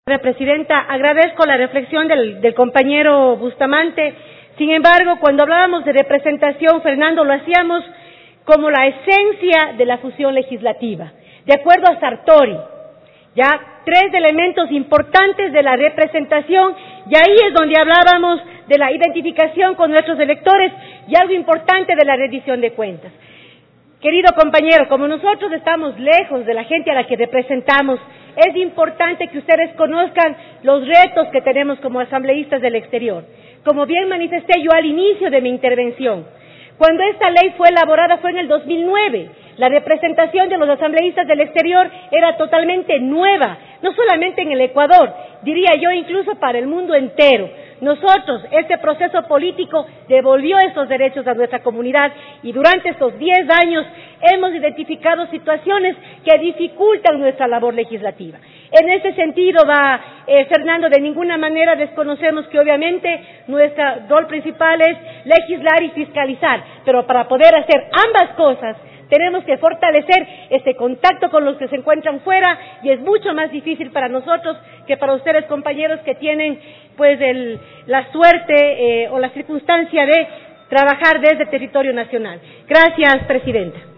Señora Presidenta, agradezco la reflexión del compañero Bustamante. Sin embargo, cuando hablábamos de representación, Fernando, lo hacíamos como la esencia de la fusión legislativa, de acuerdo a Sartori. Ya, 3 elementos importantes de la representación, y ahí es donde hablábamos de la identificación con nuestros electores y algo importante de la rendición de cuentas. Querido compañero, como nosotros estamos lejos de la gente a la que representamos, es importante que ustedes conozcan los retos que tenemos como asambleístas del exterior. Como bien manifesté yo al inicio de mi intervención, cuando esta ley fue elaborada fue en el 2009. La representación de los asambleístas del exterior era totalmente nueva, no solamente en el Ecuador, diría yo incluso para el mundo entero. Nosotros, este proceso político devolvió esos derechos a nuestra comunidad y durante estos 10 años hemos identificado situaciones que dificultan nuestra labor legislativa. En ese sentido Fernando, de ninguna manera desconocemos que obviamente nuestro rol principal es legislar y fiscalizar, pero para poder hacer ambas cosas tenemos que fortalecer este contacto con los que se encuentran fuera y es mucho más difícil para nosotros que para ustedes, compañeros, que tienen pues la suerte o la circunstancia de trabajar desde el territorio nacional. Gracias, Presidenta.